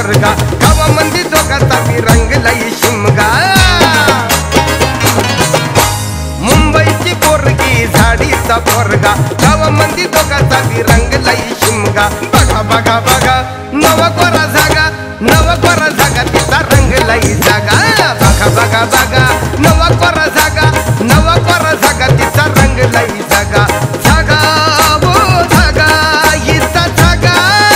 पोरगा गावामंदी दोघांचा बी रंगलाई शिमगा मुंबईची पोरगी झाडीचा पोरगा गावामंदी दोघांचा बी रंगलाई शिमगा बघा बघा बघा नवा कोरा जागा तिचा रंगलाई जागा बघा बघा बघा नवा कोरा जागा तिचा रंगलाई जागा जागा वो जागा हिचा जागा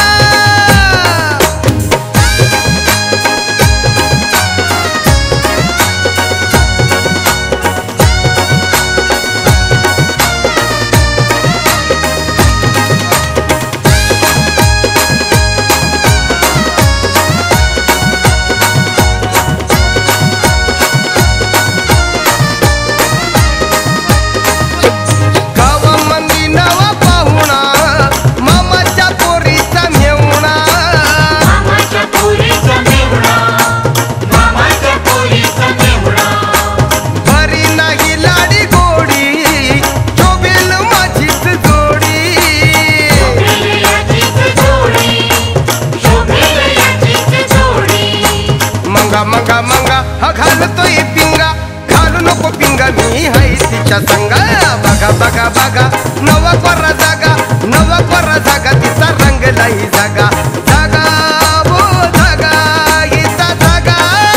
मंगा मंगा हा घालतोय पिंगा घालू नको पिंगा मी हाय तिच्या संगा बघा बघा बघा नवा कोरा जागा तिचा रंगलाई जागा जागा वो जागा हिचा जागा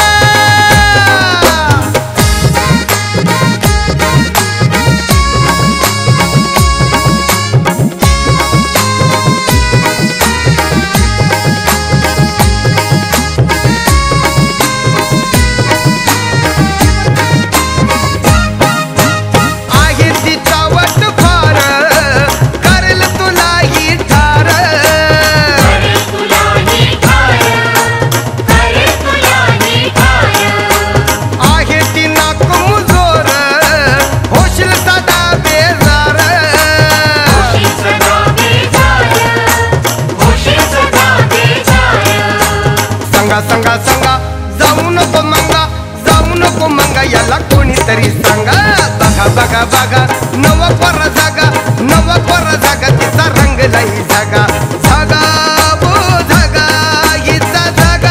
संगा संगा जाऊ नको मंगा याला कोणीतरी सांगा बघा बघा बघा नवा कोरा जागा तिचा रंगलाई जागा जागा वो जागा हिचा जागा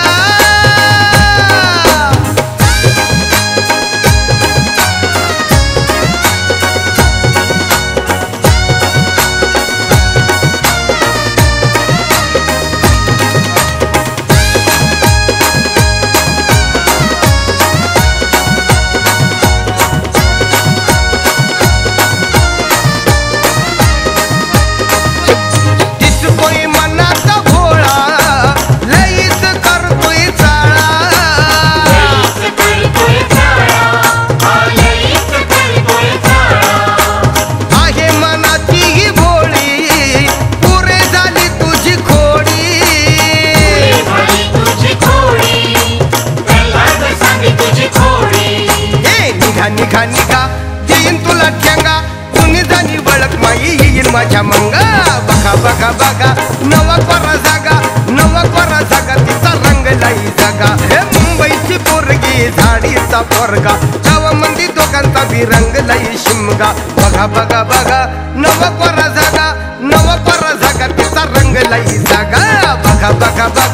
निघा निघा येईन तुला ठेंगा कुणी जाणी बळक माई येईन माझ्या मंगा बघा बघा बघा नवा कोरा जागा तिचा रंगलाई जागा हे मुंबईची पोरगी झाडीचा पोरगा गावामंदी दोघांचा बी रंगलाई शिमगा बघा बघा बघा नवा कोरा जागा तिचा रंगलाई जागा बघा बघा